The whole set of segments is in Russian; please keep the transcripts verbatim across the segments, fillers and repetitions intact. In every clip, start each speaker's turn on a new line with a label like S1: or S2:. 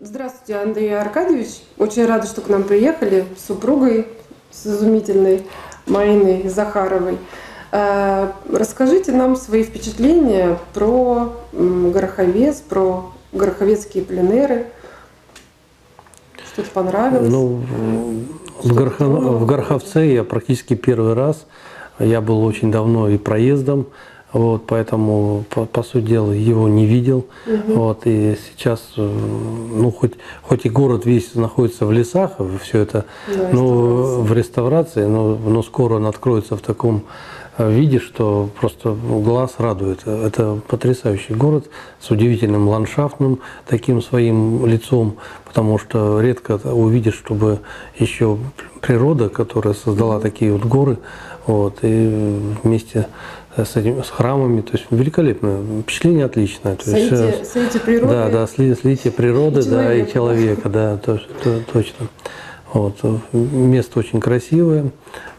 S1: Здравствуйте, Андрей Аркадьевич. Очень рада, что к нам приехали с супругой, с изумительной Мариной Захаровой. Расскажите нам свои впечатления про Гороховец, про гороховецкие пленеры. Что-то понравилось?
S2: Ну, в, Горохов... в Гороховце я практически первый раз. Я был очень давно и проездом. Вот, поэтому, по, по сути дела, его не видел. Угу. Вот, и сейчас, ну, хоть, хоть и город весь находится в лесах, все это да, ну, в реставрации, но, но скоро он откроется в таком виде, что просто глаз радует. Это потрясающий город с удивительным ландшафтным таким своим лицом, потому что редко увидишь, чтобы еще природа, которая создала такие вот горы, вот, и вместе с, этим, с храмами, то есть великолепное впечатление, отличное. То есть,
S1: слитие природы.
S2: Да, да, слитие природы, и да, и человека, да, то, то, точно. Вот. Место очень красивое,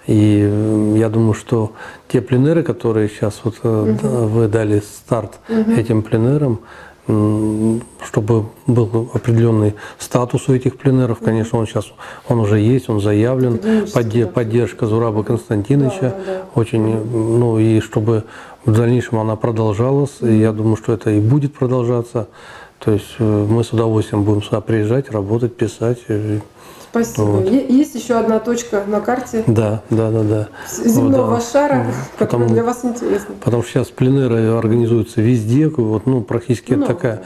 S2: и я думаю, что те пленеры, которые сейчас вот угу. вы дали старт угу. этим пленерам, чтобы был определенный статус у этих пленеров, конечно, он сейчас он уже есть, он заявлен, поддержка, поддержка Зураба Константиновича, да, да, да. очень, ну и чтобы в дальнейшем она продолжалась, и я думаю, что это и будет продолжаться. То есть мы с удовольствием будем сюда приезжать, работать, писать.
S1: Спасибо. Вот. Есть еще одна точка на карте.
S2: Да, да, да, да.
S1: Земного
S2: вот, да.
S1: шара, потому, которая для вас интересна.
S2: Потому что сейчас пленеры организуются везде, вот, ну, практически ну, такая,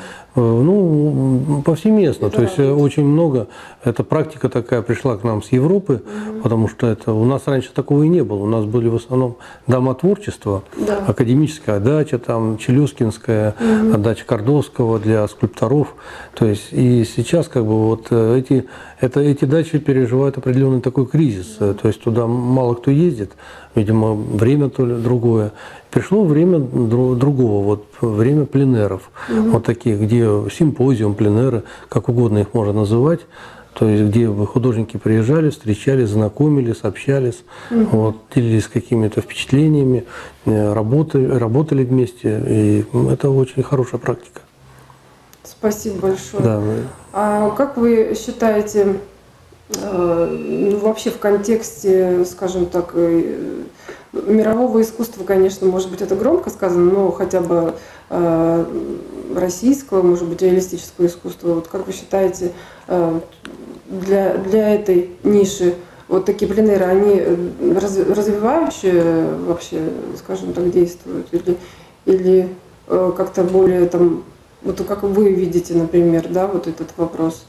S2: ну, повсеместно. Это То есть радует. Очень много. Эта практика такая пришла к нам с Европы, угу. потому что это у нас раньше такого и не было. У нас были в основном дома творчества, да. академическая дача, там, Челюскинская, угу. дача Кордовского для скульпторов. То есть и сейчас как бы вот эти, это, эти дачи переживают определенный такой кризис. То есть туда мало кто ездит, видимо, время то ли другое. Пришло время другого, вот время пленеров, угу. вот таких, где симпозиум, пленеры, как угодно их можно называть. То есть где художники приезжали, встречались, знакомились, общались, угу. вот, делились какими-то впечатлениями, работали, работали вместе. И это очень хорошая практика.
S1: Спасибо большое.
S2: Да.
S1: А как вы считаете, ну, вообще в контексте, скажем так, мирового искусства, конечно, может быть, это громко сказано, но хотя бы российского, может быть, реалистического искусства, вот как вы считаете, для, для этой ниши вот такие пленеры, они развивающие вообще, скажем так, действуют или, или как-то более там, вот как вы видите, например, да, вот этот вопрос?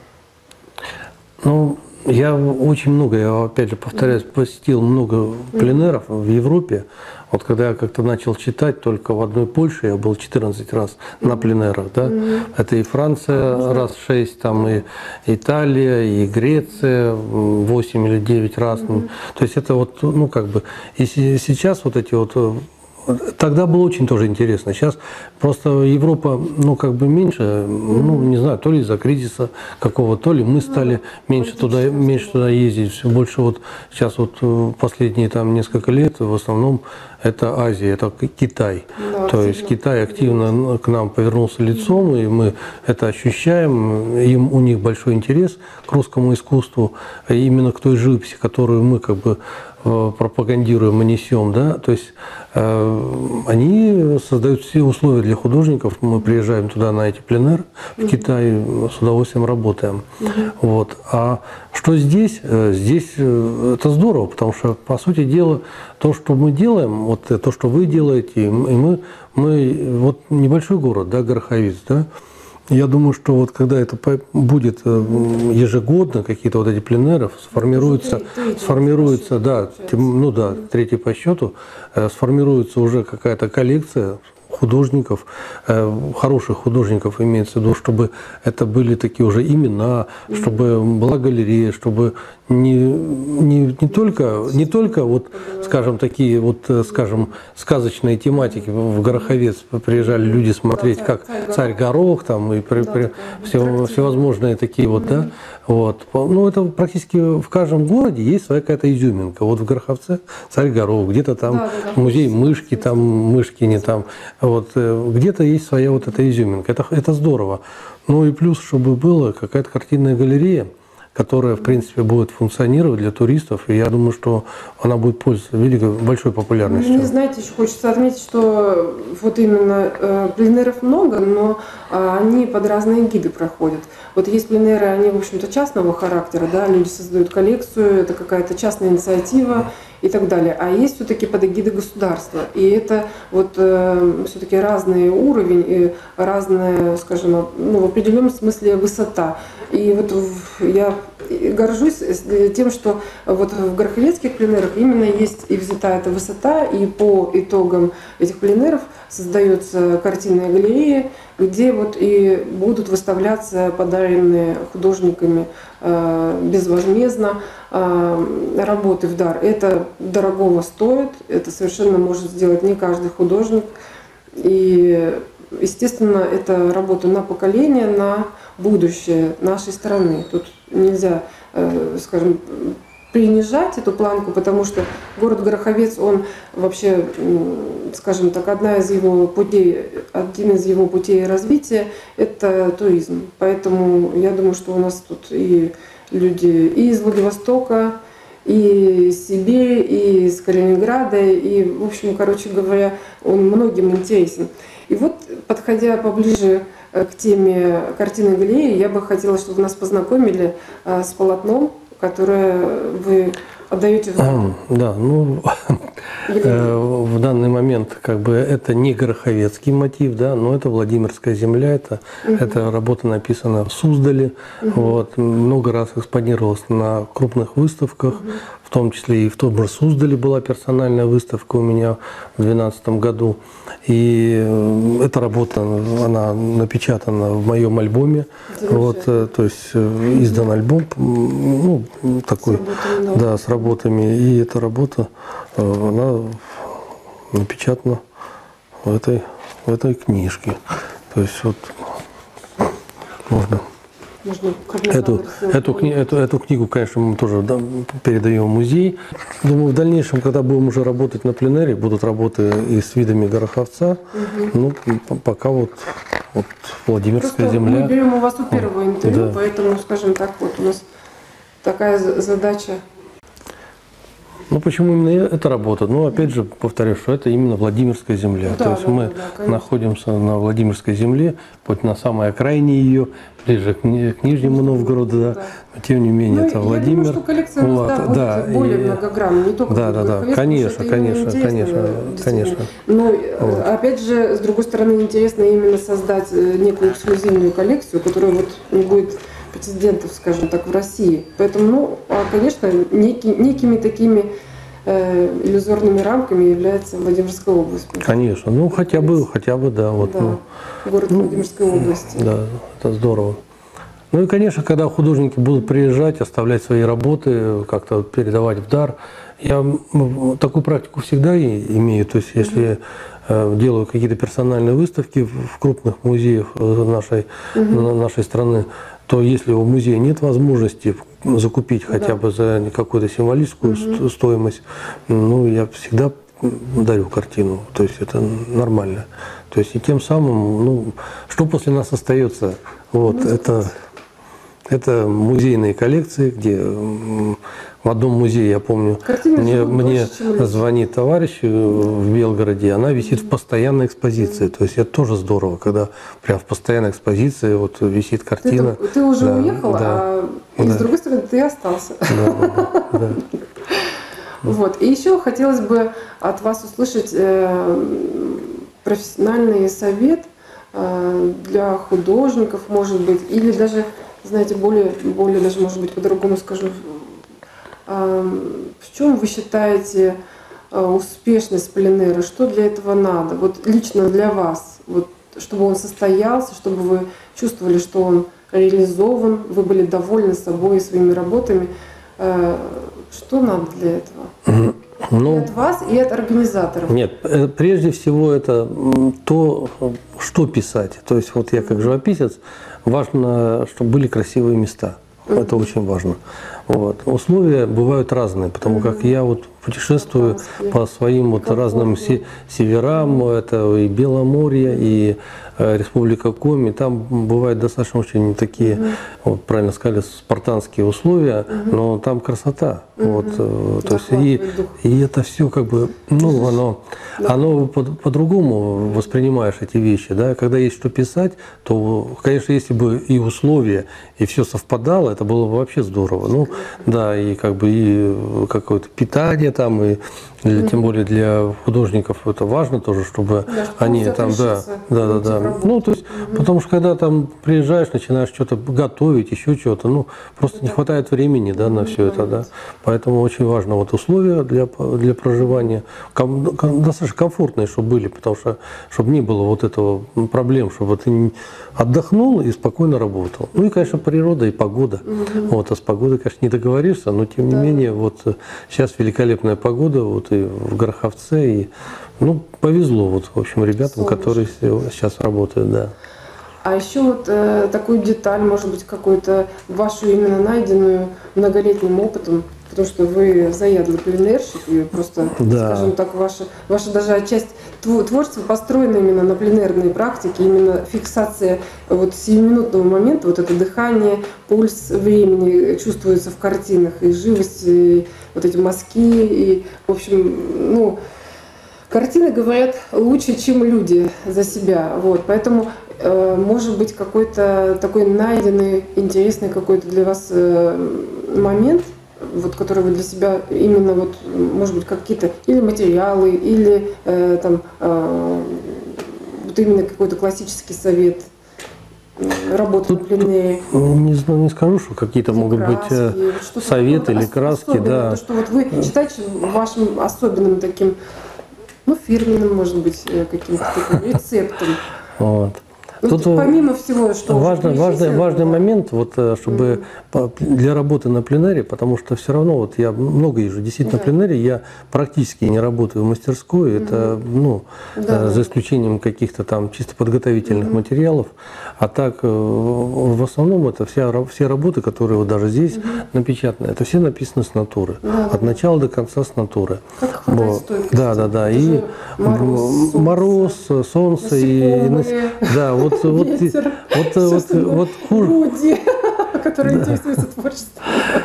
S2: Ну, я очень много, я опять же повторяюсь, посетил много пленеров в Европе. Вот когда я как-то начал читать, только в одной Польше я был четырнадцать раз на пленерах, да. Это и Франция раз шесть, там и Италия, и Греция восемь или девять раз. То есть это вот, ну как бы, и сейчас вот эти вот. Тогда было очень тоже интересно. Сейчас просто Европа, ну, как бы меньше, ну, не знаю, то ли из-за кризиса какого, то ли мы стали меньше туда, меньше туда ездить. Все больше вот сейчас вот последние там несколько лет в основном это Азия, это Китай. Да, то есть Китай активно к нам повернулся лицом, и мы это ощущаем. Им, у них большой интерес к русскому искусству, именно к той живописи, которую мы как бы пропагандируем и несем, да, то есть э, они создают все условия для художников. Мы приезжаем туда на эти пленеры в Китай, с удовольствием работаем. Uh-huh. Вот. А что здесь? Здесь это здорово, потому что, по сути дела, то, что мы делаем, вот то, что вы делаете, и мы, мы вот небольшой город, да, Гороховец, да. Я думаю, что вот когда это будет ежегодно, какие-то вот эти пленеры сформируются, сформируется, да, ну да, третий по счету, сформируется уже какая-то коллекция художников, хороших художников имеется в виду, чтобы это были такие уже имена, чтобы была галерея, чтобы не, не, не, только, не только вот, скажем, такие вот, скажем, сказочные тематики. В Гороховец приезжали люди смотреть, как «Царь Горох», там, и при, при, все, всевозможные такие вот, да, вот. Ну, это практически в каждом городе есть своя какая-то изюминка. Вот в Гороховце «Царь Горох», где-то там да, да, да, музей Мышки, там Мышкини, там, вот, где-то есть своя вот эта изюминка. Это, это здорово. Ну и плюс, чтобы была какая-то картинная галерея, которая, в принципе, будет функционировать для туристов. И я думаю, что она будет пользоваться великой, большой популярностью.
S1: Мне, знаете, еще хочется отметить, что вот именно э, пленеров много, но э, они под разные гиды проходят. Вот есть пленеры, они, в общем-то, частного характера, да, люди создают коллекцию, это какая-то частная инициатива и так далее. А есть все-таки под эгидой государства. И это вот э, все-таки разный уровень и разная, скажем, ну, в определенном смысле высота. И вот я горжусь тем, что вот в гороховецких пленерах именно есть и взята эта высота, и по итогам этих пленеров создается картинная галерея, где вот и будут выставляться подаренные художниками э, безвозмездно э, работы в дар. Это дорогого стоит, это совершенно может сделать не каждый художник. И, естественно, это работа на поколение, на будущее нашей страны. Тут нельзя, скажем, принижать эту планку, потому что город Гороховец, он вообще, скажем так, одна из его путей, один из его путей развития – это туризм. Поэтому я думаю, что у нас тут и люди и из Владивостока, и из Сибири, и из Калининграда, и, в общем, короче говоря, он многим интересен. И вот, подходя поближе к теме картины галереи, я бы хотела, чтобы вы нас познакомили с полотном, которое вы отдаете в дар.
S2: Да, ну в данный момент как бы это не гороховецкий мотив, да, но это Владимирская земля, это, угу. эта работа написана в Суздале, угу. вот, много раз экспонировалась на крупных выставках, угу. в том числе и в том же Суздале была персональная выставка у меня в две тысячи двенадцатом году. И эта работа, она напечатана в моем альбоме, вот, то есть издан альбом, ну, такой, с работами, да. да, с работами, и эта работа, она напечатана в этой, в этой книжке. То есть вот можно... Эту, эту, кни, эту, эту книгу, конечно, мы тоже да, передаем в музей. Думаю, в дальнейшем, когда будем уже работать на пленэре, будут работы и с видами Гороховца. Угу. Ну, пока вот, вот Владимирская
S1: Просто
S2: земля.
S1: Мы берем у вас у первого интервью,
S2: да.
S1: поэтому, скажем так, вот у нас такая задача.
S2: Ну, почему именно эта работа? Ну, опять же, повторю, что это именно Владимирская земля. Да, То есть да, мы да, находимся на Владимирской земле, хоть на самой окраине ее, ближе к, к Нижнему Новгороду, да. Да. Но тем не менее, ну, это Владимир.
S1: Я думаю, что коллекция у нас, вот, да, будет более и... многогранна, не только
S2: да, да, да, конечно, конечно, конечно, конечно.
S1: Но, вот. Опять же, с другой стороны, интересно именно создать некую эксклюзивную коллекцию, которая вот не будет прецедентов, скажем так, в России. Поэтому, ну, конечно, неки, некими такими э, иллюзорными рамками является Владимирская область.
S2: Конечно, ну хотя бы, хотя бы, да, вот.
S1: Да,
S2: ну,
S1: город
S2: ну,
S1: Владимирской области.
S2: Да, это здорово. Ну и, конечно, когда художники будут приезжать, оставлять свои работы, как-то передавать в дар, я такую практику всегда имею. То есть, если mm-hmm. делаю какие-то персональные выставки в крупных музеях нашей, mm-hmm. нашей страны, то если у музея нет возможности закупить хотя да. бы за какую-то символическую угу. стоимость, ну, я всегда дарю картину. То есть это нормально. То есть и тем самым, ну, что после нас остается? Вот, ну, это, это музейные коллекции, где в одном музее, я помню, Картина мне, мне больше, звонит товарищ в Белгороде, она висит в постоянной экспозиции. То есть это тоже здорово, когда прям в постоянной экспозиции вот висит картина.
S1: Ты, ты уже да, уехал, да, а да. и с другой стороны ты остался.
S2: Да, да, да.
S1: Вот. И еще хотелось бы от вас услышать э, профессиональный совет э, для художников, может быть, или даже, знаете, более, более даже, может быть, по-другому скажу. В чем вы считаете успешность пленэра? Что для этого надо? Вот лично для вас, вот, чтобы он состоялся, чтобы вы чувствовали, что он реализован, вы были довольны собой и своими работами. Что надо для этого? Ну, и от вас, и от организаторов.
S2: Нет, прежде всего это то, что писать. То есть вот я как живописец, важно, чтобы были красивые места. Это очень важно. Вот. Условия бывают разные, потому как я вот путешествую по своим вот разным се- северам, это и Беломорье, и э, Республика Коми, там бывают достаточно очень такие, вот правильно сказали, спартанские условия, но там красота. Вот, э, то есть и, и это все как бы, ну, оно, оно по- по-другому воспринимаешь эти вещи, да, когда есть что писать, то, конечно, если бы и условия, и все совпадало, это было бы вообще здорово. Ну, да, и как бы и какое-то питание там, и для- тем более для художников это важно тоже, чтобы
S1: Да, чтобы
S2: они
S1: всё
S2: там, да,
S1: отличиться,
S2: да, да,
S1: уйти в
S2: да.
S1: работу.
S2: Ну, то есть, потому что когда там приезжаешь, начинаешь что-то готовить, еще что-то, ну, просто не хватает времени, да, на все это, да. Поэтому очень важно вот условия для, для проживания, ком- ком- достаточно комфортные, чтобы были, потому что, чтобы не было вот этого проблем, чтобы ты не- отдохнул и спокойно работал. Ну и, конечно, природа и погода. Вот, а с погодой, конечно, не договоришься, но тем не
S1: Да.
S2: менее, вот э, сейчас великолепная погода, вот и в Гороховце, и, ну, повезло, вот, в общем, ребятам,
S1: Солнышко.
S2: которые се- сейчас работают, да.
S1: А еще вот э, такую деталь, может быть, какую-то вашу именно найденную многолетним опытом, потому что вы заядлый пленерщик, и просто,
S2: Да.
S1: скажем так, ваша, ваша даже часть тво- творчества построена именно на пленерной практике, именно фиксация вот сиюминутного момента, вот это дыхание, пульс времени чувствуется в картинах, и живость, и вот эти мазки, и, в общем, ну, картины говорят лучше, чем люди за себя. Вот. Поэтому, э, может быть, какой-то такой найденный, интересный какой-то для вас э, момент, вот, который вы для себя именно, вот, может быть, какие-то или материалы, или э, там, э, вот именно какой-то классический совет э, работы на пленэре.
S2: Не знаю, не скажу, что какие-то
S1: Или
S2: могут быть
S1: краски,
S2: э,
S1: вот что-то
S2: советы
S1: такое
S2: или
S1: ос-
S2: краски,
S1: особенное,
S2: да.
S1: То, что вот вы считаете вашим особенным таким, ну, фирменным, может быть, э, каким-то таким рецептом.
S2: Вот.
S1: Ну,
S2: Тут, э,
S1: помимо всего, что уже
S2: важный, важный,
S1: перечислено,
S2: важный
S1: да.
S2: момент, вот, э, чтобы по- для работы на пленэре, потому что все равно вот я много езжу, действительно
S1: Да.
S2: на пленэре я практически не работаю в мастерской, это, ну,
S1: Да,
S2: э,
S1: да.
S2: за исключением каких-то там чисто подготовительных материалов, а так э, в основном это вся, ра- все работы, которые вот даже здесь напечатаны, это все написано с натуры,
S1: Да,
S2: от
S1: да.
S2: начала до конца с натуры.
S1: Как хватает
S2: Вот.
S1: стойкости.
S2: Да, да, да.
S1: Это
S2: И
S1: же мороз, солнце,
S2: мороз, солнце, и
S1: насекомые,
S2: да, вот, вот,
S1: ветер,
S2: вот,
S1: всё
S2: вот,
S1: остальное.
S2: вот хуже,
S1: Люди, которые интересуются творчеством.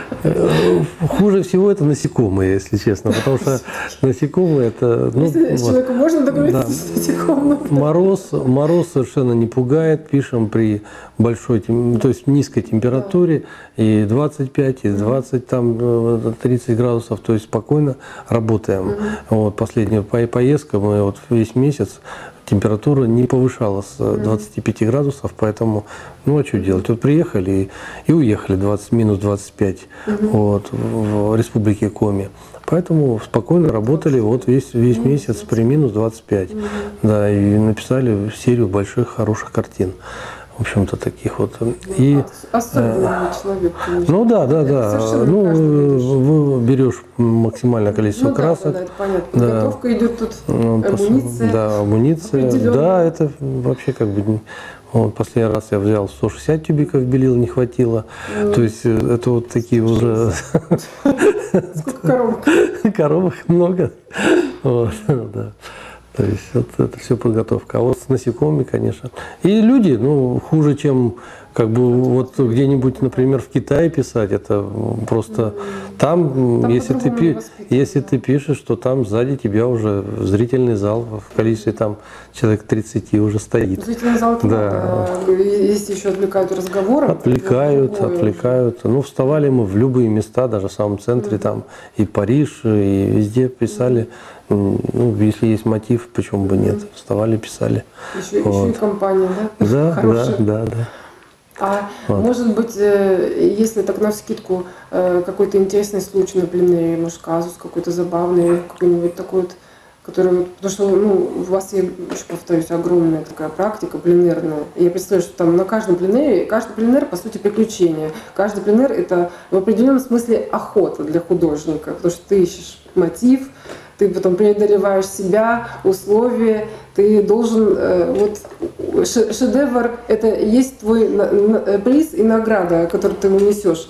S2: хуже всего это насекомые, если честно, потому что насекомые это, ну,
S1: Если с
S2: вот.
S1: человеком можно договориться
S2: Да.
S1: с насекомым.
S2: Мороз, мороз совершенно не пугает, пишем при большой, тем- то есть низкой температуре, и двадцать пять, и двадцать, там, э, тридцать градусов, то есть спокойно работаем. Вот, последняя по- поездка, мы вот весь месяц, температура не повышалась с двадцати пяти градусов, поэтому, ну а что делать? Вот приехали и, и уехали двадцать, минус двадцать пять вот, в республике Коми. Поэтому спокойно работали вот весь, весь месяц при минус двадцать пять. Да, и написали серию больших, хороших картин. В общем-то, таких вот. И,
S1: Особенный человек, конечно.
S2: ну да, да,
S1: Это
S2: да.
S1: совершенно
S2: Ну,
S1: каждый видишь.
S2: вы берешь максимальное количество
S1: Ну да,
S2: красок.
S1: да, это понятно.
S2: Да.
S1: Подготовка идет тут,
S2: Ну, пос-
S1: амуниция.
S2: Да, амуниция.
S1: определенная.
S2: Да, это вообще как бы... не- Вот, последний раз я взял сто шестьдесят тюбиков белил, не хватило. То есть э, это вот такие уже
S1: Сколько коробок?
S2: коробок много. Вот, да. То есть вот это все подготовка. А вот с насекомыми, конечно. И люди, ну, хуже, чем как бы вот где-нибудь, например, в Китае писать, это просто там,
S1: Там
S2: если ты,
S1: по-другому
S2: пи-
S1: воспитывают,
S2: если
S1: да.
S2: ты пишешь, что там сзади тебя уже зрительный зал в количестве там человек тридцать уже стоит.
S1: Зрительный зал, это
S2: Да.
S1: надо. Если еще отвлекают разговором.
S2: Отвлекают,
S1: то другое
S2: отвлекают. Ну, вставали мы в любые места, даже в самом центре, там и Париж, и везде писали. М, Ну, если есть мотив, почему бы нет? Вставали, писали.
S1: уже. Еще, еще и
S2: Вот.
S1: компания, да?
S2: Да, да,
S1: Хорошая.
S2: да, да.
S1: А
S2: Вот.
S1: может быть, э, если так навскидку, э, какой-то интересный случай на пленэре, может, казус какой-то забавный, какой-нибудь такой вот, который, вот- потому что, ну, у вас, я еще повторюсь, огромная такая практика пленэрная. И я представляю, что там на каждом пленэре, каждый пленэр, по сути, приключение. Каждый пленэр — это в определенном смысле охота для художника, потому что ты ищешь мотив, ты потом преодолеваешь себя, условия, ты должен, э, вот, ше- шедевр — это и есть твой на- на- приз и награда, который ты унесешь.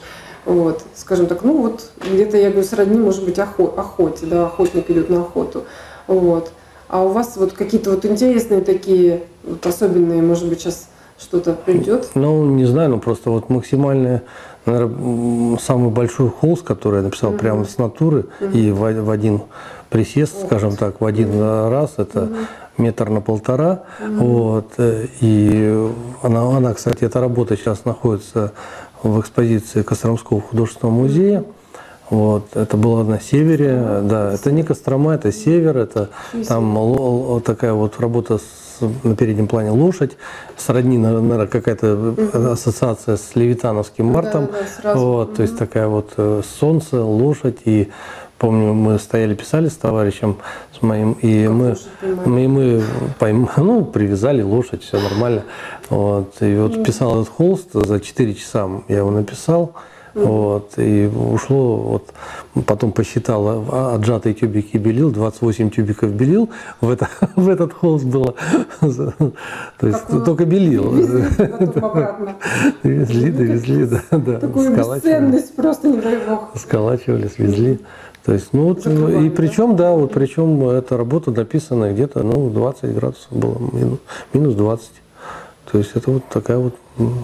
S1: Вот, скажем так, ну вот где-то, я говорю, сродни, может быть, охо- охоте, да, охотник идет на охоту. Вот. А у вас вот какие-то вот интересные такие, вот особенные, может быть, сейчас что-то придет?
S2: Ну, не знаю, ну просто вот максимальный, наверное, самый большой холст, который я написал mm-hmm. прямо с натуры mm-hmm. и в, в один присест, oh. скажем так, в один mm-hmm. раз, это mm-hmm. метр на полтора. Mm-hmm. Вот, и она, она, кстати, эта работа сейчас находится в экспозиции Костромского художественного музея. Mm-hmm. Вот, это было на севере, mm-hmm. да, это не Кострома, это север, это mm-hmm. там л- такая вот работа с на переднем плане лошадь, сродни, наверное, какая-то угу. ассоциация с Левитановским мартом. Да, да, вот, угу. То есть такая вот солнце, лошадь. И помню, мы стояли, писали с товарищем, с моим, и как мы, мы, мы пойм, ну, привязали лошадь, все нормально. Вот, и вот угу. писал этот холст за четыре часа, я его написал. Mm-hmm. Вот, и ушло, вот, потом посчитал, отжатые тюбики белил, двадцать восемь тюбиков белил, в, это, в этот холст было, то есть как только белил.
S1: Везли, потом обратно.
S2: Везли, довезли, да, да.
S1: Такую бесценность просто, не дай бог.
S2: Сколачивали, свезли. То есть, ну, вот, и причем, да, вот причем эта работа написана где-то, ну, двадцать градусов было, минус, минус двадцать. То есть это вот такая вот,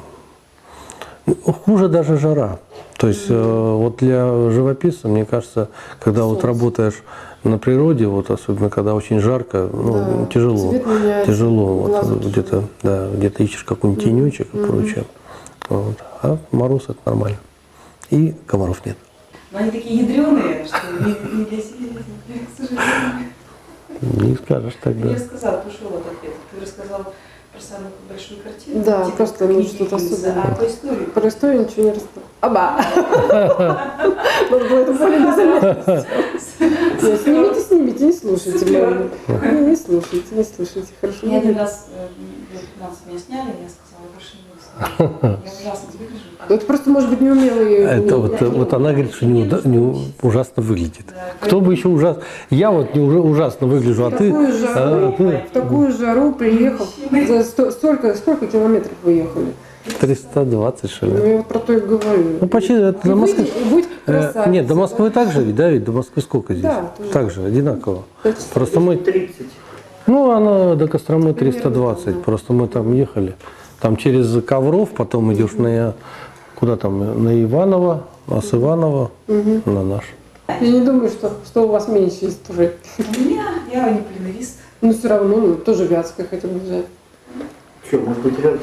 S2: хуже даже жара. То есть mm-hmm. вот для живописца, мне кажется, когда Солнце. Вот работаешь на природе, вот особенно когда очень жарко, ну, да. тяжело. Тяжело. Вот, где-то, да, где-то ищешь какой-нибудь mm-hmm. тенечек и mm-hmm. прочее. Вот. А мороз это нормально. И комаров нет.
S3: Но они такие ядреные, что не для себя, к сожалению.
S2: Не скажешь тогда.
S3: Я сказала, пошел вот ответ. Ты рассказал про самую большую картину.
S1: Да,
S3: типа,
S1: просто ну, что-то особенное.
S3: А по истории?
S1: Про историю ничего не рассказал. Аба! Надо было это более незаметно. Снимите, снимите, не слушайте. Не слушайте, не слушайте. Хорошо.
S3: Я один раз, лет пятнадцать меня сняли, я сказала, больше не буду. Я ужасно выгляжу.
S1: Это просто, может быть, неумелые.
S2: Это вот, вот она говорит, что не, не ужасно выглядит. Да, кто бы еще ужасно... Я вот не ужасно выгляжу, а ты...
S1: Жару, а, ты... В такую жару приехал. За сто, столько, сколько километров вы ехали?
S2: триста двадцать, что ли.
S1: Ну, я вот про то и говорю.
S2: Ну, почти это до Москвы.
S1: Э,
S2: нет, до Москвы да? так же, да, ведь до Москвы сколько здесь? Да, так же, одинаково. Просто мы... тридцать. Ну, она до Костромы триста двадцать. Да. Просто мы там ехали. Там через Ковров, потом идешь угу. на... Куда там? На Иваново, а с Иванова угу. на наш.
S1: Я не думаю, что, что у вас меньше истории.
S3: У меня, я не полинорист.
S1: Ну, все равно, ну, тоже Вятская хотя бы взять.
S4: Что, может быть, рядом?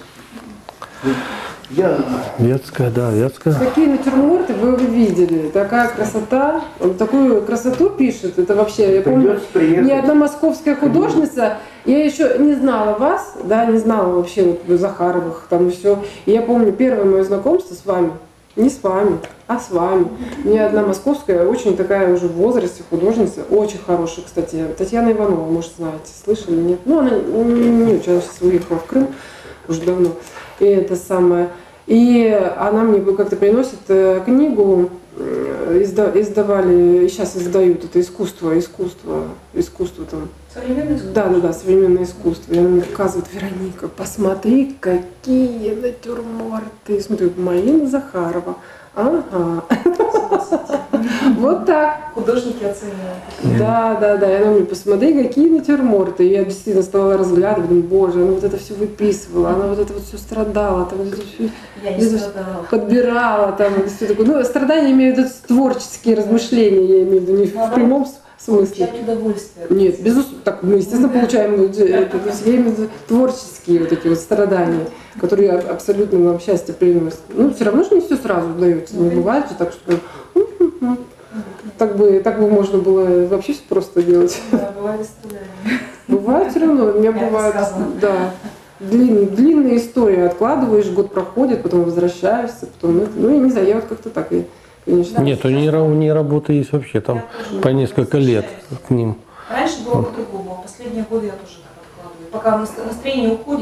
S4: Я...
S2: Вятская, да, Вятская.
S1: Какие натюрморты вы видели? Такая красота. Он такую красоту пишет. Это вообще, я помню, ни одна московская художница, я еще не знала вас, да, не знала вообще вот Захаровых там и все. И я помню первое мое знакомство с вами. Не с вами, а с вами. Ни одна московская, очень такая уже в возрасте художница, очень хорошая, кстати. Татьяна Иванова, может, знаете, слышали, нет? Ну, она не очень, она сейчас уехала в Крым уже давно. И это самое. И она мне как-то приносит книгу, издавали, и сейчас издают это искусство, искусство, искусство там.
S3: Современное искусство?
S1: Да, да, да, современное искусство. И она мне показывает, Вероника, посмотри, какие натюрморты. Смотрю, Марина Захарова. Ага. Вот так.
S3: Художники оценивают.
S1: Да, да, да. И она мне, посмотри, какие натюрморты. И я действительно стала разглядывать, думаю, боже, она вот это все выписывала, она вот это вот все страдала, там вот это все
S3: я не страдала.
S1: Подбирала, там все такое. Ну, страдания имеют в виду творческие размышления, я имею в виду не в прямом смысле.
S3: Получать удовольствие.
S1: Нет, безусловно, так мы, естественно, получаем это, я имею в виду творческие вот эти вот страдания, которые абсолютно нам счастье приносят. Ну, все равно же не все сразу удается, не бывает же так, что так бы, так бы можно было вообще все просто делать.
S3: Да, бывает страдания.
S1: Бывает все равно, у меня бывает, да, длинные, длинные истории откладываешь, год проходит, потом возвращаешься, потом, ну, я не знаю, я вот как-то так и, конечно.
S2: Нет, у нее, у нее работа есть вообще, там по несколько лет к ним.
S3: Раньше было по-другому, а последние годы я тоже так откладываю. Пока настроение уходит и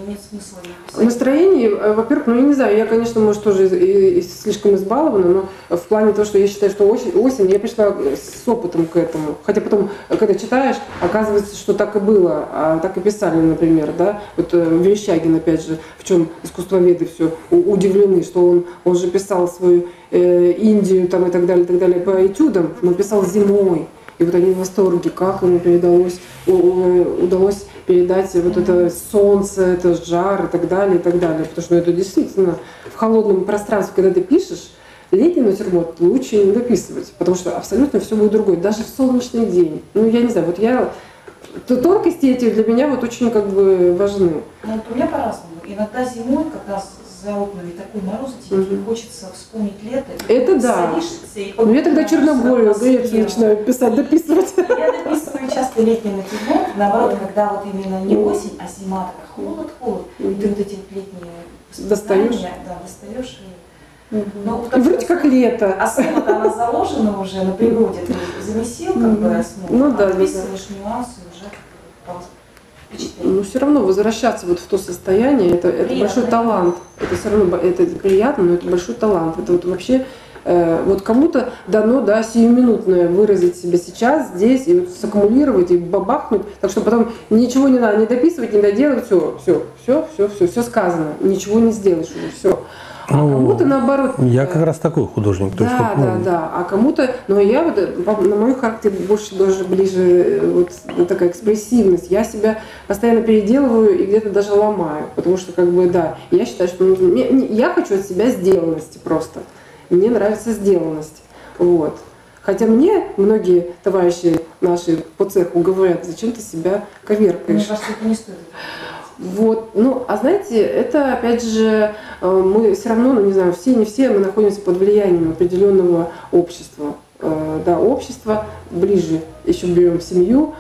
S3: нет смысла ее писать.
S1: Настроение, э, во-первых, ну я не знаю, я, конечно, может, тоже и- и слишком избалована, но в плане того, что я считаю, что осень, осень, я пришла с опытом к этому. Хотя потом, когда читаешь, оказывается, что так и было, а так и писали, например, да. Вот э, Верещагин, опять же, в чем искусствоведы все удивлены, что он, он же писал свою э, Индию там, и так далее, и так далее по этюдам, но писал зимой. И вот они в восторге, как ему передалось, у- у- удалось передать вот это солнце, это жар и так далее, и так далее. Потому что ну, это действительно в холодном пространстве, когда ты пишешь, летний натюрморт лучше не дописывать, потому что абсолютно все будет другое, даже в солнечный день. Ну, я не знаю, вот я... то- Тонкости эти для меня вот очень как бы важны.
S3: Ну, вот у меня по-разному. Иногда зимой, когда за окнами такой мороз, тебе
S1: Мгм.
S3: хочется вспомнить лето. и
S1: Это
S3: ты
S1: да.
S3: садишься и
S1: Ну, я тогда
S3: подумаешь,
S1: Черногорию,
S3: атмосферу.
S1: Грецию начинаю писать, дописывать.
S3: Я дописываю часто летний натюрморт, наоборот, когда вот именно не осень, а зима, такая холод-холод, и ты вот эти вот летние
S1: Достаешь?
S3: воспоминания, да, достаешь. И... Ну,
S1: И вроде как лето.
S3: Основа-то она заложена уже на природе, ты замесил как бы
S1: Мгм.
S3: основу,
S1: Ну да,
S3: а
S1: да,
S3: описываешь нюансы уже по впечатлению.
S1: Но все равно возвращаться вот в то состояние, это, это
S3: Приятно.
S1: большой талант. Это все равно бо- это приятно, но это большой талант. Это вот вообще э, вот кому-то дано, да, сиюминутное выразить себя сейчас, здесь, и вот саккумулировать, и бабахнуть, так что потом ничего не надо не дописывать, не доделать, все, все, все, все, все, все сказано, ничего не сделаешь уже, все. А
S2: Ну,
S1: кому-то наоборот.
S2: Я
S1: э,
S2: как раз такой художник. То есть,
S1: Да,
S2: вот,
S1: да,
S2: ну,
S1: да. А кому-то, но я вот, э, по- на мой характер больше даже ближе э, вот такая экспрессивность. Я себя постоянно переделываю и где-то даже ломаю, потому что как бы да, я считаю, что нужно, мне- мне- я хочу от себя сделанности просто. Мне нравится сделанность, вот. Хотя мне многие товарищи наши по цеху говорят, зачем ты себя
S3: Мне
S1: коверкаешь.
S3: кажется, это не стоит.
S1: Вот, ну, а знаете, это опять же, э, мы все равно, ну не знаю, все, не все, мы находимся под влиянием определенного общества. Э, Да, общество ближе, еще берем семью,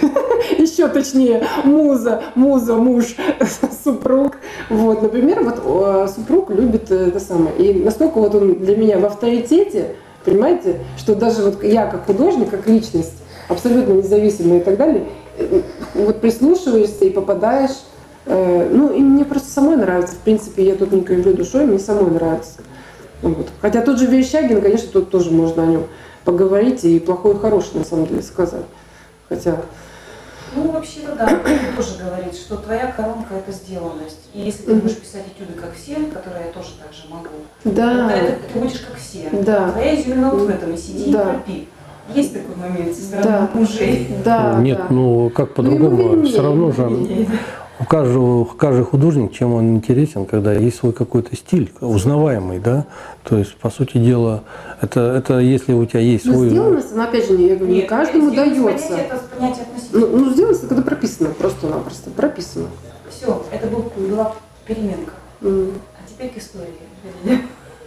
S1: еще точнее муза, муза, муж, супруг. Вот, например, вот э, супруг любит э, это самое. И настолько вот он для меня в авторитете, понимаете, что даже вот я как художник, как личность, абсолютно независимая и так далее, э, вот прислушиваешься и попадаешь. Э, Ну, и мне просто самой нравится. В принципе, я тут не кривлю душой, мне самой нравится. Вот. Хотя тот же Верещагин, конечно, тут тоже можно о нем поговорить и плохое, и хорошее, на самом деле, сказать. Хотя,
S3: Ну, вообще-то, да, он тоже говорит, что твоя коронка – это сделанность. И если ты
S1: Мгм.
S3: будешь писать этюды, как все, которые я тоже так же могу,
S1: да,
S3: это, это ты будешь как все.
S1: да,
S3: Твоя изюмина вот в этом, и сиди
S1: Да.
S3: и топи. Есть такой момент со стороны
S1: Да.
S3: мужей.
S1: да.
S2: нет,
S1: да.
S2: ну как
S1: Ну, ему
S2: по-другому,
S1: виднее,
S2: все равно
S1: ему
S2: же
S1: виднее.
S2: у каждого, каждый художник, чем он интересен, когда есть свой какой-то стиль, узнаваемый, да, то есть, по сути дела, это, это если у тебя есть
S1: Но
S2: свой...
S1: сделанность, она опять же, не, я говорю, не
S3: Нет,
S1: каждому
S3: сделанность
S1: дается.
S3: понятие – это понятие относительно.
S1: Ну, ну, сделанность, это когда прописано, просто-напросто, прописано.
S3: Все, это был, была переменка.
S1: М.
S3: А теперь к истории.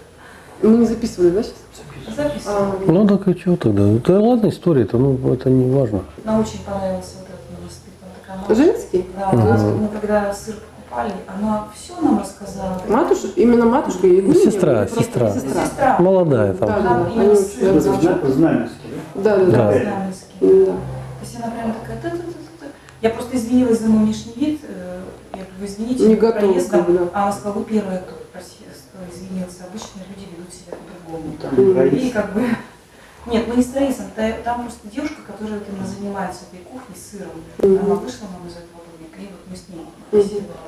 S1: Мы не записывали, да, сейчас?
S3: Запись.
S1: А,
S2: Ну так и чего тогда? Это ладно история-то, ну это не важно.
S3: Нам очень понравился вот этот монастырь. Там такая матушка.
S1: Женский?
S3: Да, у нас, мы когда сыр покупали, она все нам рассказала.
S1: Матушка, именно матушка и Игуменя,
S2: Сестра,
S1: или просто
S2: сестра.
S1: Сестра.
S3: Сестра.
S2: Молодая там.
S1: Да, да,
S3: Там
S1: да.
S3: именно
S1: Они
S3: сын
S1: очень-
S3: знал.
S4: Зна- Знаменский, да?
S1: Да, да,
S2: Да.
S1: да.
S3: Знаменский.
S1: Да.
S3: То есть она прям такая, та-та-та-та-та. Я просто извинилась за мой внешний вид. э, Я говорю, вы извините,
S1: Не
S3: мы
S1: готова,
S3: проездом.
S1: как бы, да.
S3: А она сказала, вы первая, кто проси- кто извинился. Обычно люди ведут себя по-другому.
S4: Там не
S3: И
S4: проезд.
S3: как бы... Нет, ну не с Раисом, та- там просто девушка, которая вот именно занимается этой кухней с сыром.
S1: Мгм.
S3: Она вышла нам из этого домика, и вот мы с ней беседовали.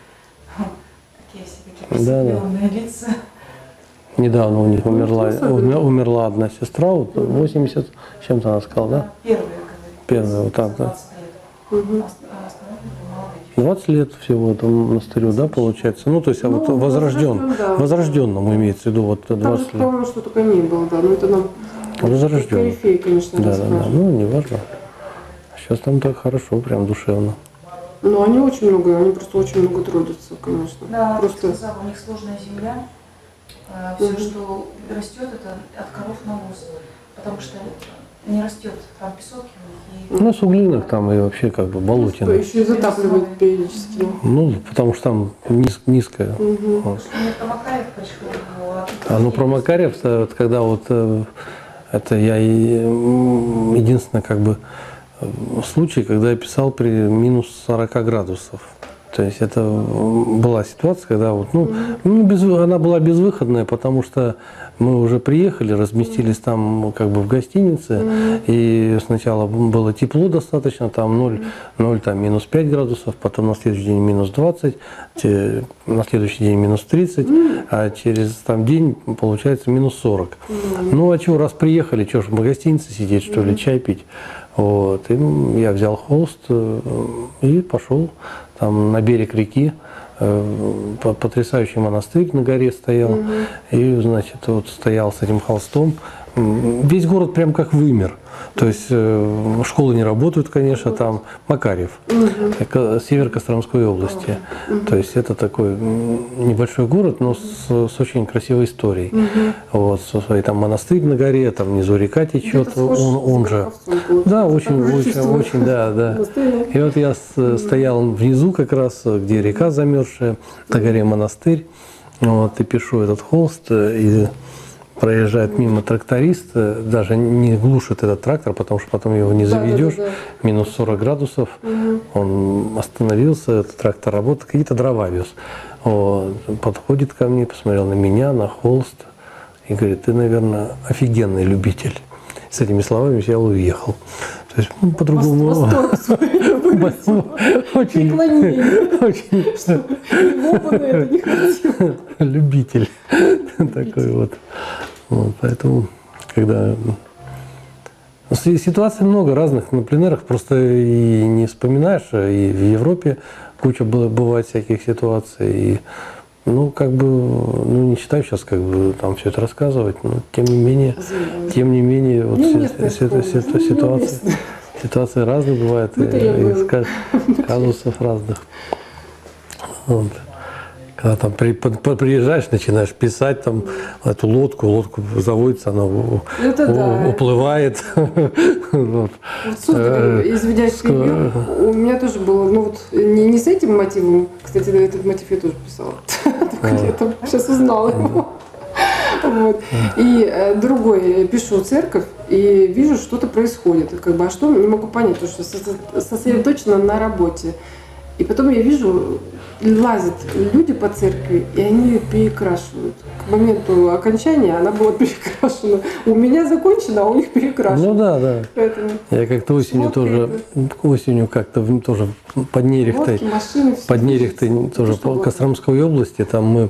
S3: Такие все такие
S2: Да, да.
S3: просветленные лица.
S2: Недавно у них
S1: Ну,
S2: умерла,
S1: особенно.
S2: умер- умерла одна сестра, вот восемьдесят, с чем-то она сказала, да?
S3: Первые, говорит.
S2: Первые, вот так, да.
S3: двадцать лет.
S1: Мгм.
S3: А ост- а остальные молодые.
S2: двадцать лет всего этому монастырю, да, получается? Ну, то есть а вот
S1: Ну,
S2: возрожден,
S1: возрожден, да.
S2: возрожденному имеется в виду вот
S1: Там же,
S2: двадцать лет.
S1: по-моему, что только не было, да. Ну, это нам
S2: Возрожден.
S1: корифей, конечно,
S2: Да, да, да.
S1: расскажет.
S2: Ну, не важно. Сейчас там так хорошо, прям душевно.
S1: Ну, они очень много, они просто очень много трудятся, конечно.
S3: Да,
S1: Просто...
S3: как сказала, у них сложная земля. Все,
S1: Мгм.
S3: что растет, это от коров навоз. Потому что не растет, там песок у них.
S2: Ну, суглинок там и вообще как бы болотина.
S1: Еще и затапливает периодически.
S2: Ну, потому что там низ- низкая.
S1: Мгм.
S2: Вот.
S3: Что мне про Макарев пришло, а тут
S2: А ну про
S3: есть.
S2: Макарев, вот когда вот э, это я и, м, единственное как бы э, случай, когда я писал при минус сорока градусов То есть это была ситуация, когда вот, ну, ну без, она была безвыходная, потому что мы уже приехали, разместились там как бы в гостинице, mm-hmm. и сначала было тепло достаточно, там ноль, ноль там, минус пять градусов, потом на следующий день минус двадцать, на следующий день минус тридцать, mm-hmm. а через там, день получается минус сорок. Mm-hmm. Ну а что, раз приехали, что ж, в гостинице сидеть, что ли, mm-hmm. чай пить? Вот. И ну, я взял холст и пошел там на берег реки. Потрясающий монастырь на горе стоял. Угу. И, значит, вот стоял с этим холстом. Весь город прям как вымер. То есть э, школы не работают, конечно, там Макарьев, угу. север Костромской области. Угу. То есть это такой небольшой город, но с, с очень красивой историей. Угу. Вот, и там монастырь на горе, там внизу река течет, он, он же. Да, очень, очень, очень, да, да. И вот я с, стоял внизу как раз, где река замерзшая, на горе монастырь, вот, и пишу этот холст, и проезжает мимо тракторист, даже не глушит этот трактор, потому что потом его не заведешь, да, да, да. минус сорок градусов, угу. он остановился, этот трактор работает, какие-то дрова вез. Вот. Подходит ко мне, посмотрел на меня, на холст и говорит: ты, наверное, офигенный любитель. С этими словами я уехал. То есть ну, по-другому. Очень любитель такой вот. Вот, поэтому, когда ситуаций много разных на пленэрах, просто и не вспоминаешь, и в Европе куча было, бывает всяких ситуаций, и ну как бы, ну не считаю сейчас как бы там все это рассказывать, но тем не менее, тем не менее, вот ситуации, ситуации разные бывают, и казусов разных. Вот. Когда там при, по, по, приезжаешь, начинаешь писать там эту лодку, лодку заводится, она у,
S1: да.
S2: уплывает. Вот.
S1: Извиняюсь, у меня тоже было, ну вот не, не с этим мотивом, кстати, этот мотив я тоже писала, где-то сейчас узнала его. Вот. И э, другой, пишу церковь и вижу, что-то происходит, как бы, а что, не могу понять, потому что сосредоточена на работе. И потом я вижу, лазят люди по церкви, и они ее перекрашивают. К моменту окончания она была перекрашена. У меня закончена, а у них перекрашена.
S2: Ну да, да. Поэтому я как-то осенью тоже, это. осенью как-то тоже под Нерехтой, под Нерехтой тоже по Костромской области, там мы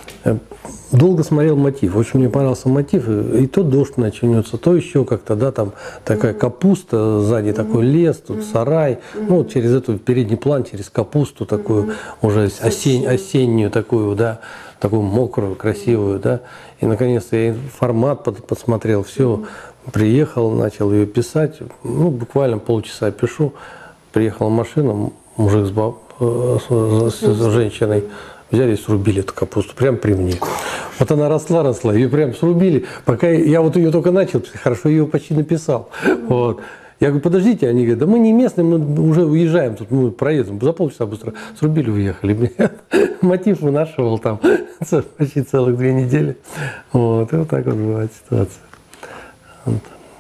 S2: долго смотрел мотив. Очень мне понравился мотив. И то дождь начнется, то еще как-то, да, там такая капуста, сзади такой лес, тут сарай. Ну, вот через эту передний план, через капусту такую уже осень, осеннюю такую, да, такую мокрую, красивую, да. И наконец-то я формат под, подсмотрел, все, приехал, начал ее писать. Ну, буквально полчаса пишу. Приехала машина, мужик с, баб, с, с женщиной. Взяли и срубили эту капусту прямо при мне. Вот она росла, росла, ее прям срубили. Пока я вот ее только начал, хорошо ее почти написал. Вот. Я говорю: подождите, они говорят: да мы не местные, мы уже уезжаем, тут мы проедем. За полчаса быстро срубили, уехали. Мотив вынашивал там почти целых две недели. Вот. И вот так вот бывает ситуация. Вот.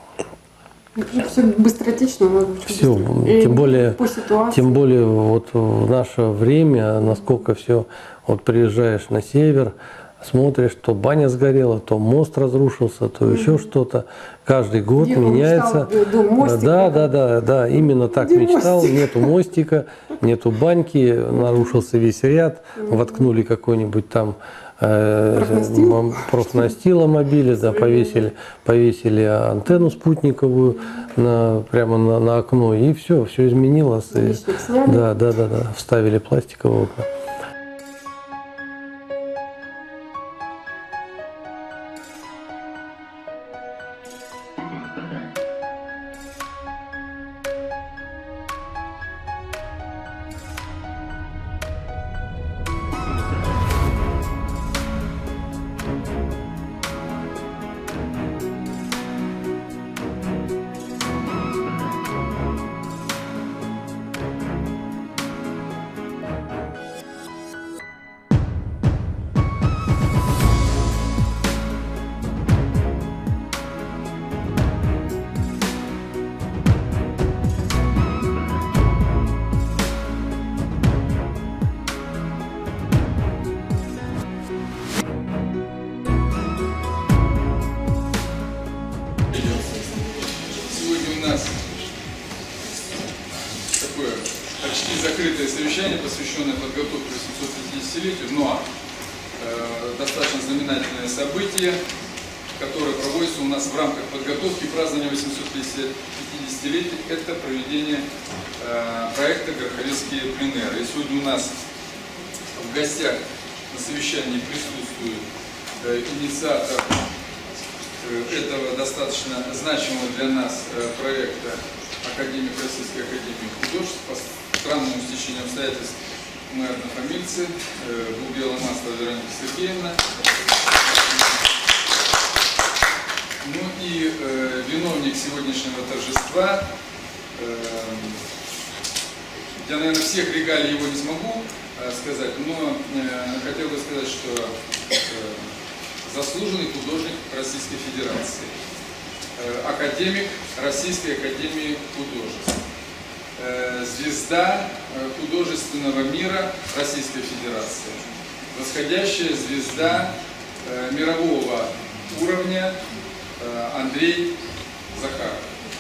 S1: Все быстротечно, надо
S2: все, тем более, тем более вот в наше время, насколько все, вот приезжаешь на север, смотришь, то баня сгорела, то мост разрушился, то mm-hmm. еще что-то. Каждый год Дима меняется.
S1: Мечтал, мостика,
S2: да, да, да, да, именно так Где мечтал. Мостик? Нету мостика, нету баньки, нарушился весь ряд, mm-hmm. воткнули какой-нибудь там
S1: профнастил,
S2: профнастила мобиля, да, повесили, повесили антенну спутниковую на, прямо на, на окно, и все, все изменилось. И, да, да, да, да, вставили пластиковые окна.
S5: посвященная подготовке к восьмисот-пятидесятилетию, но э, достаточно знаменательное событие, которое проводится у нас в рамках подготовки празднования восьмисот-пятидесятилетия, это проведение э, проекта «Гороховецкие пленеры». И сегодня у нас в гостях на совещании присутствует э, инициатор э, этого достаточно значимого для нас э, проекта, академик Российской академии художеств. По странному стечению обстоятельств мы однофамильцы, э, Булгела-Маслова Вероника Сергеевна. Ну и э, виновник сегодняшнего торжества, э, я, наверное, всех регалий его не смогу э, сказать, но э, хотел бы сказать, что э, заслуженный художник Российской Федерации, э, академик Российской академии художеств, э, звезда э, художественного мира Российской Федерации, восходящая звезда э, мирового уровня Андрей Захаров.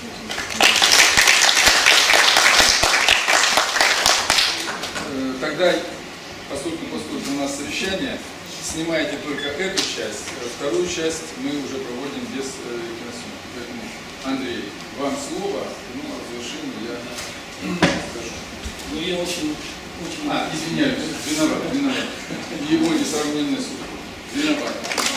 S5: Тогда, поскольку, поскольку у нас совещание, снимайте только эту часть, вторую часть мы уже проводим без киносъемки. Поэтому, Андрей, вам слово, ну, о завершении я скажу.
S6: Ну, я очень, очень...
S5: А, извиняюсь, виноват, виноват. Его несравненный суд. Виноват.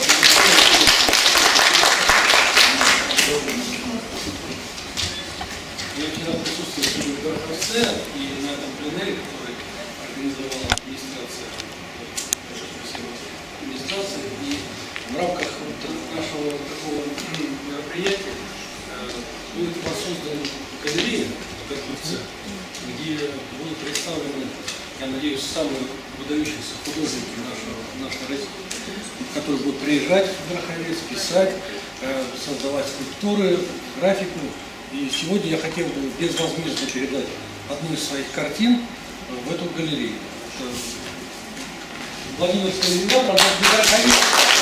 S6: Я вчера присутствовал в Гороховце и на этом пленэре, который организовала администрация, администрация, и в рамках вот нашего такого мероприятия будет воссоздана галерея в Гороховце, где будут представлены, я надеюсь, самые выдающиеся художники нашего, нашей России, которые будут приезжать в Гороховец, писать, создавать скульптуры, графику. И сегодня я хотел бы безвозмездно передать одну из своих картин в эту галерею. Это Владимирская земля, правда, не Гороховец,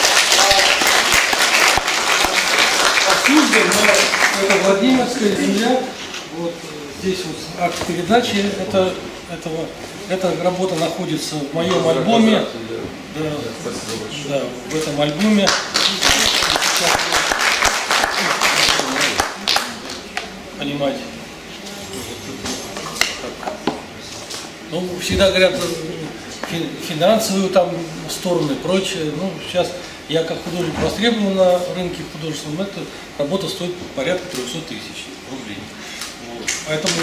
S6: а Суздаль, но это Владимирская земля. Вот здесь вот акт передачи это, этого, эта работа находится в моем альбоме. Да, да, в этом альбоме. Понимать. Ну, всегда говорят финансовую там сторону и прочее. Ну, сейчас я как художник востребован на рынке художественном, эта работа стоит порядка трёхсот тысяч рублей. Вот. Поэтому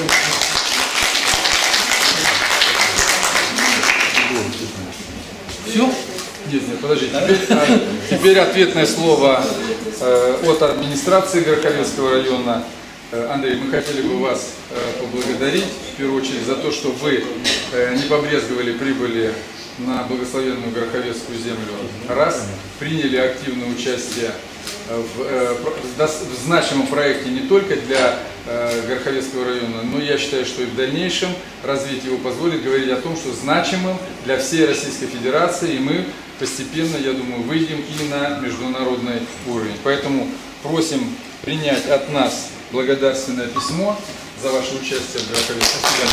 S6: все?
S5: Нет, нет, подождите. Теперь, а, теперь ответное слово э, от администрации Гороховецкого района. Э, Андрей, мы хотели бы вас э, поблагодарить, в первую очередь, за то, что вы э, не побрезговали, прибыли на благословенную Гороховецкую землю. Раз, приняли активное участие в, э, в, в значимом проекте не только для э, Гороховецкого района, но я считаю, что и в дальнейшем развитие его позволит говорить о том, что значимым для всей Российской Федерации, и мы постепенно, я думаю, выйдем и на международный уровень. Поэтому просим принять от нас благодарственное письмо за ваше участие в Гороховецком районе.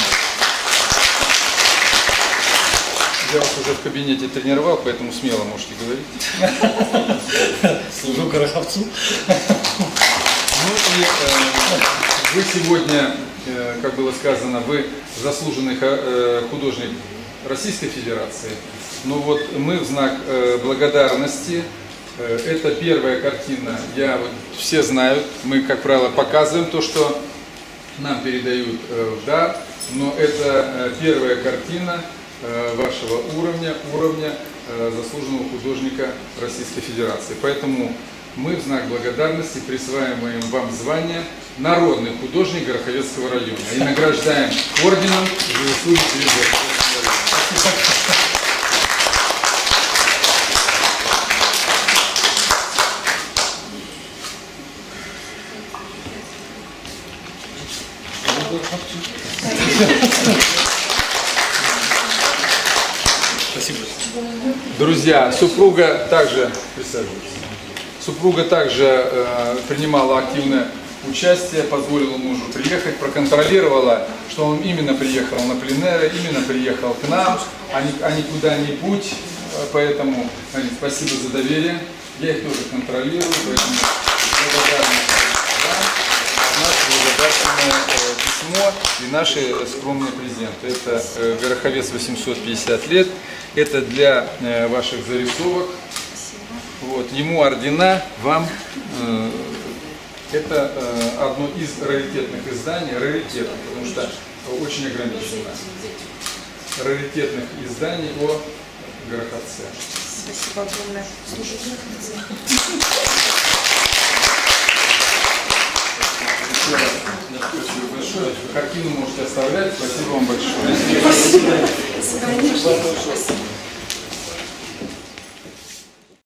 S5: Я вас уже в кабинете тренировал, поэтому смело можете говорить.
S6: Служу Гороховцу.
S5: Ну и э, вы сегодня, э, как было сказано, вы заслуженный э, художник Российской Федерации. Но вот мы в знак э, благодарности, э, это первая картина, я вот, все знают, мы, как правило, показываем то, что нам передают э, в дар, но это э, первая картина э, вашего уровня, уровня э, заслуженного художника Российской Федерации. Поэтому мы в знак благодарности присваиваем вам звание «Народный художник Гороховецкого района» и награждаем орденом за заслуги перед Гороховецким районом.
S6: Спасибо.
S5: Друзья, супруга также, присаживайтесь, супруга также э, принимала активное участие, позволила мужу приехать, проконтролировала, что он именно приехал на пленэры, именно приехал к нам, а не, а не куда-нибудь. Поэтому, Марин, спасибо за доверие. Я их тоже контролирую, поэтому благодарность вам. Наше благодарственное письмо и наши скромные презенты. Это Гороховец восемьсот пятьдесят лет. Это для ваших зарисовок. Вот, ему ордена, вам. Это одно из раритетных изданий, раритетных, потому что очень ограничено. Раритетных изданий о Гороховце.
S7: Спасибо огромное.
S5: Спасибо большое. Картину можете оставлять. Спасибо вам большое.
S7: Спасибо.